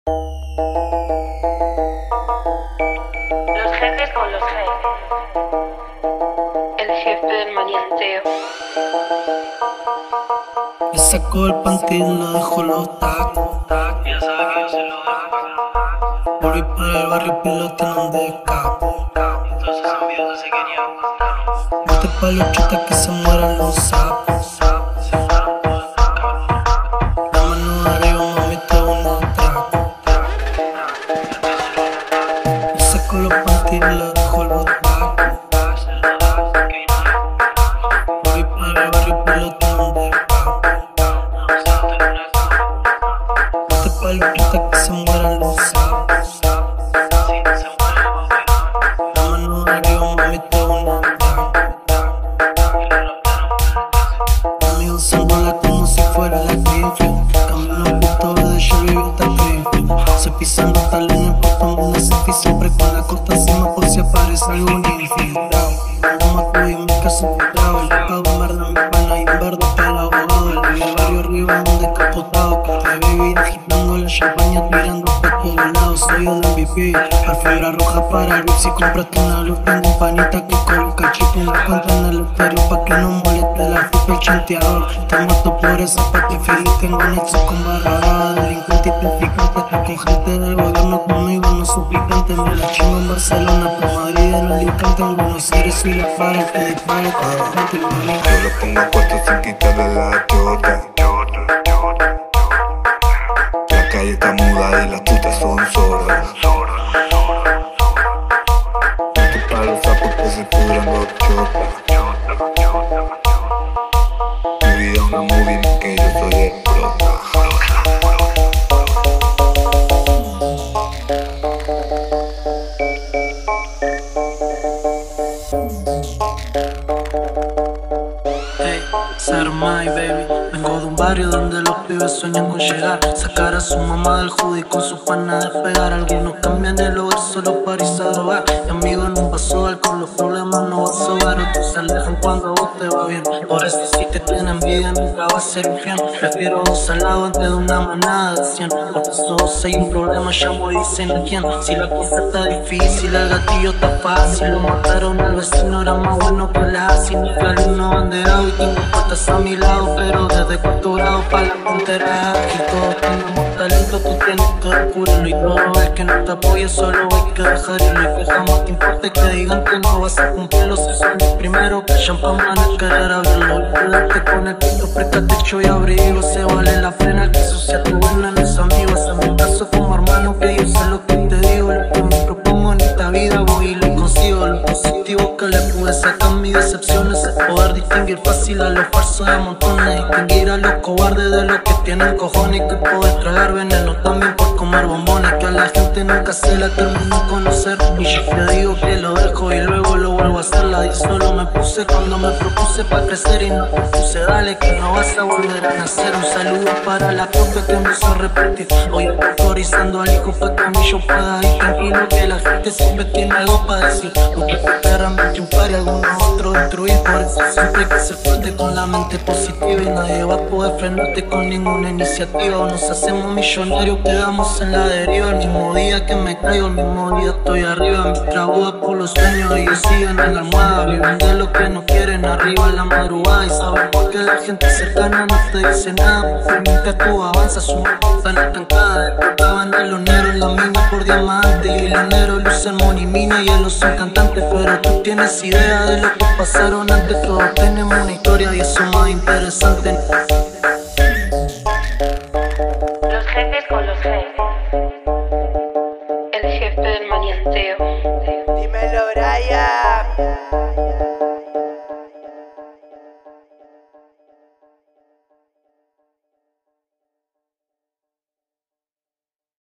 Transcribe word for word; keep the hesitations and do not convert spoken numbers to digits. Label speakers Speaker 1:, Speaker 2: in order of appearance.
Speaker 1: Los jefes con los jefes. El jefe del manianteo.
Speaker 2: Le sacó el pantín, lo dejó los tacos.
Speaker 3: Ya sabe que yo se lo dejo.
Speaker 2: Volví para el barrio piloto en un escapo.
Speaker 3: Entonces son videos se querían.
Speaker 2: Vete pa' los chutas que se mueran los sapos.
Speaker 3: Se fueron todos los cabros.
Speaker 2: La mano arriba, mami, te un atraco. Le sacó los pantín, le dejó los tacos. Volví para el barrio piloto en un escapo. Vete pa' los chutas que se mueran los sapos. La mano arriba, mami, te un atraco. Amigos son bolas como si fuera la Greenfield. Camino puto de Shelby hasta Greenfield. Se pisan los talones por tomar una selfie. Siempre con la costa encima por si aparece algún infiltrado. No me acudo y me caso filtrado. Yo pago merda mi pana y un verde para el abogado. El del barrio arriba un descapotado. Que te baby agitando la champaña tirando por todos lados. Soy el M V P, alfombra roja para el V I P. Si compraste una luz tengo un panita que coloca chip en la cuenta en el estéreo pa' que no moleste la fipa el chanteador. Te mato por esa patifili. Tengo un nexo con barra brava, delincuente y traficante. Está con gente del gobierno conmigo, no suplicante. Me la chingo en Barcelona, por Madrid en Alicante. En Buenos Aires soy la fara que dispara cada gente y bonito.
Speaker 4: Yo lo pongo puesto sin quitarle la chota. La calle está muda y las putas son sordas. Vete pa' los sapos que se pudran los chotas. Mi vida una movie, no que yo soy el prota.
Speaker 2: Hey, Sarmai, baby. Vengo de un barrio donde los pibes sueñan con llegar. Sacar a su mamá del hoodie con su pana de pegar. Algunos cambian el hogar solo para irse a drogar. Y amigo, en un vaso de alcohol los problemas no vas a hogar. Otros se alejan cuando a vos te va bien. Por eso si te tienen envidia nunca va a ser un fiel. Prefiero dos al lado antes de una manada de cien. Por eso si hay un problema llamo y dicen a quién. Si la cosa está difícil, el gatillo está fácil. Lo mataron al vecino, era más bueno que la así. Mi alumno banderado y tengo patas a mi lado. Pero desde cuarto grado pa' la frontera ágil. Todos tenemos talento, tú tienes que descubrirlo. Y todo el que no te apoye solo hay que dejar irlo. Y que jamás te importe que digan que no vas a cumplirlo. Si son los primeros que llaman pa' mal querer abrirlo. Y quédate con el pito, presta techo y abrigo. Se vale la frena, el que sucia tu buena no es amigo. Es en mi caso como hermano que yo sé lo que te digo. Lo que me propongo en esta vida voy y lo consigo. Lo positivo que le pude sacar mis decepciones es poder distinguir fácil a los falsos de montones. Distinguir a los cobardes de los que tienen cojones. Que poder tragar veneno también por comer bombones. Que a la gente nunca se la termino de conocer. Y yo te digo que lo dejo y luego lo vuelvo a hacer. La di solo me puse cuando me propuse pa' crecer. Y no te puse, dale que no vas a volver a nacer. Un saludo para la copia que me hizo repetir. Hoy autorizando al hijo pa' que a mí yo pueda ir tranquilo. Que la gente siempre tiene algo pa' decir. Porque te esperan ver triunfar y algunos otros destruir. Por eso siempre hay que ser fuerte con la mente positiva. Y nadie va a poder frenarte con ninguna iniciativa. O nos hacemos millonarios, quedamos en la deriva. El mismo día que me caigo, el mismo día estoy arriba. Mi trabajo por los sueños, ellos siguen en la almohada. Viven de lo que no quieren, arriba en la madrugada. Y saben por qué la gente cercana no te dice nada. Porque mientras tú avanzas, su mano tan estancada. Explotaban a los negros en la mina por diamante. Y los negros lucen monimina y ellos son cantantes. Pero tú tienes idea de lo que pasaron antes. Todos tenemos una historia y eso más interesante.
Speaker 1: Los jefes con los jefes. El jefe del manianteo.
Speaker 5: Dímelo, Brian.